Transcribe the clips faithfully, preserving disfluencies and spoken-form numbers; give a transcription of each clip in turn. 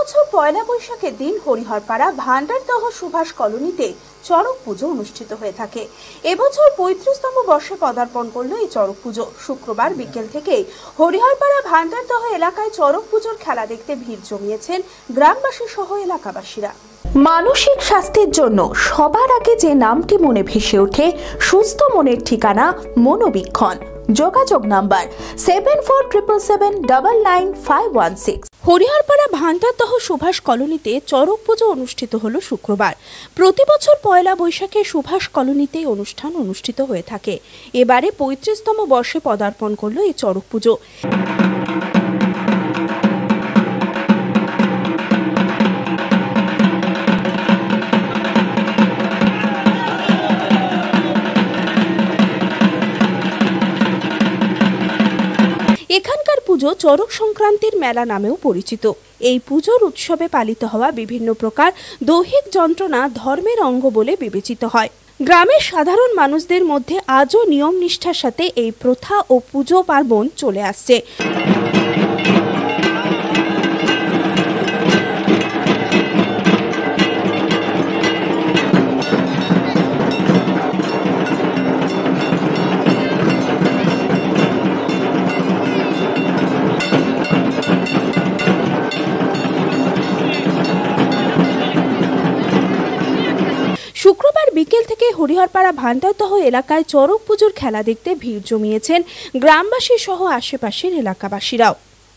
বছর পয়লা বৈশাখের দিন হরিহরপাড়া ভান্ডারদহ সুভাষ কলোনিতে চড়ক পুজো অনুষ্ঠিত হয়ে থাকে। এবছর পঁয়ত্রিশতম বর্ষে পদার্পণ করলো এই চড়ক পুজো। শুক্রবার বিকেল থেকে হরিহরপাড়া ভান্ডারদহ এলাকায় চড়ক পুজোর খেলা দেখতে ভিড় জমিয়েছেন গ্রামবাসী সহ এলাকাবাসীরা। মানসিক স্বাস্থ্যের জন্য সবার আগে যে নামটি মনে ভেসে ওঠে, সুস্থ মনের ঠিকানা মনোবীক্ষণ। যোগাযোগ number seven four triple seven double nine five one six. Hariharpara Bhandardaha Subhash কলোনিতে চড়ক পুজো অনুষ্ঠিত হলো শুক্রবার। প্রতি বছর পয়লা বৈশাখে সুভাষ কলোনিতে অনুষ্ঠান অনুষ্ঠিত হয়ে থাকে। এবারে পঁয়ত্রিশতম বর্ষে পদার্পণ করলো এই চড়ক পুজো। এখানকার পুজো চড়ক সংক্রান্তির মেলা নামেও পরিচিত। এই পুজোর উৎসবে পালিত হওয়া বিভিন্ন প্রকার দৈহিক যন্ত্রণা ধর্মের অঙ্গ বলে বিবেচিত হয়। গ্রামের সাধারণ মানুষদের মধ্যে আজও নিয়ম নিষ্ঠার সাথে এই প্রথা ও পুজো পার্বণ চলে আসছে। শুক্রবার বিকেল থেকে হরিহরপাড়া ভান্ডারদহ এলাকায় চড়ক পুজোর খেলা দেখতে ভিড় জমিয়েছেন গ্রামবাসী সহ আশেপাশের এলাকাবাসীরাও।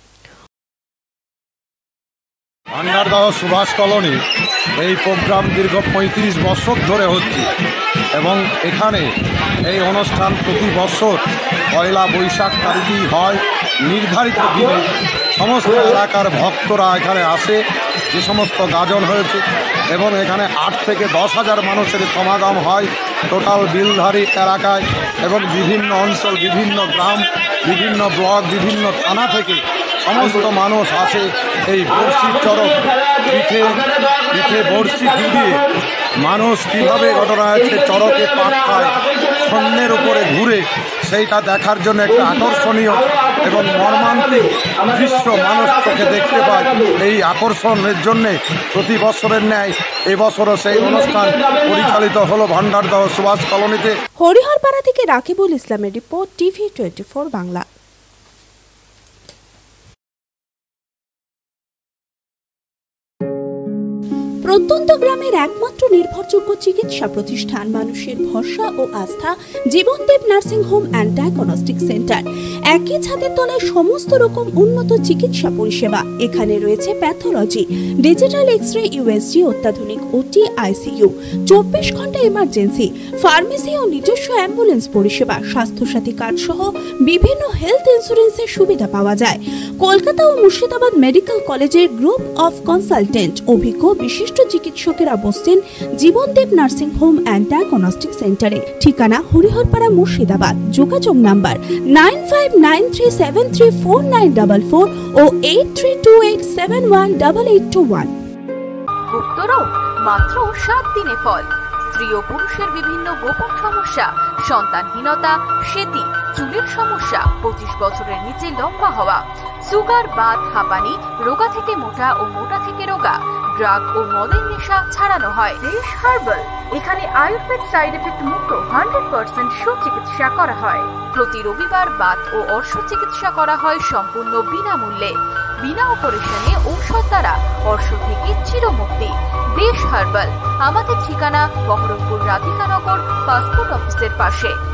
ভান্ডারদহ সুভাষ কলোনি এই প্রোগ্রাম দীর্ঘ পঁয়ত্রিশ বছর ধরে হচ্ছে এবং এখানে এই অনুষ্ঠান প্রতি বছর পয়লা বৈশাখ তারিখেই হয়। নির্ধারিত দিনে সমস্ত এলাকার ভক্তরা এখানে আসে। যে সমস্ত গাজন হয়েছে এবং এখানে আট থেকে দশ হাজার মানুষের সমাগম হয় টোটাল বিলধারী এলাকায় এবং বিভিন্ন অঞ্চল, বিভিন্ন গ্রাম, বিভিন্ন ব্লক, বিভিন্ন থানা থেকে সমস্ত মানুষ আসে। এই বড়শি চড়ক পিঠে পিঠে বড়শি দিয়ে মানুষ কীভাবে ঘটনা আছে চড়কে পাক খায় সন্ধ্যের উপরে ঘুরে, সেইটা দেখার জন্য একটা আকর্ষণীয় এবং মর্মান্তিক দৃশ্য মানুষ চোখে দেখতে পায়। এই আকর্ষণের জন্যে প্রতি বছরের ন্যায় এবছরও সেই অনুষ্ঠান পরিচালিত হলো ভান্ডারদহ সুভাষ কলোনিতে। হরিহরপাড়া থেকে রাকিবুল ইসলামের report, TV twenty four Bangla. প্রত্যন্ত গ্রামের একমাত্র নির্ভরযোগ্য চিকিৎসা প্রতিষ্ঠান, মানুষের ভরসা ও আস্থা, Jibandeb nursing home and diagnostic centre. একই ছাদের তলায় সমস্ত রকম উন্নত চিকিৎসা পরিষেবা। এখানে রয়েছে pathology, digital X ray, USG, অত্যাধুনিক ওটি, আইসিইউ, চব্বিশ ঘন্টা এমার্জেন্সি, ফার্মেসি ও নিজস্ব অ্যাম্বুলেন্স পরিষেবা। স্বাস্থ্যসাথী কার্ড সহ বিভিন্ন হেলথ ইন্স্যুরেন্সের সুবিধা পাওয়া যায়। কলকাতা ও মুর্শিদাবাদ মেডিকেল কলেজের গ্রুপ অফ কনসালটেন্ট অভিজ্ঞ বিশিষ্ট চিকিৎসকেরা বসছেন Jibandeb nursing home and diagnostic সেন্টারে। ঠিকানা হরিহরপাড়া, মুর্শিদাবাদ। যোগাযোগ number nine five nine three seven three four nine double four o eight three two eight seven one double eight two one. গুপ্তরোগ মাত্র সাত দিনে ফল। স্ত্রী ও পুরুষের বিভিন্ন গোপন সমস্যা, সন্তানহীনতা, সেতি, চুলের সমস্যা, পঁচিশ বছরের নিচে লম্বা হওয়া, সুগার, বাত, হাঁপানি, রোগা থেকে মোটা ও মোটা থেকে রোগা, ড্রাগ ও মদের নেশা ছাড়ানো হয়। দেশ হার্বাল, এখানে আয়ুর্বেদ সাইড এফেক্ট মুক্ত হান্ড্রেড পার্সেন্ট সুচিকিৎসা করা হয়। প্রতি রবিবার বাত ও অর্শ চিকিৎসা করা হয় সম্পূর্ণ বিনামূল্যে। বিনা অপারেশনে ঔষধ দ্বারা অর্শ থেকে চিরমুক্তি। দেশ হার্বাল। আমাদের ঠিকানা বহরমপুর রাধিকানগর পাসপোর্ট অফিসের পাশে।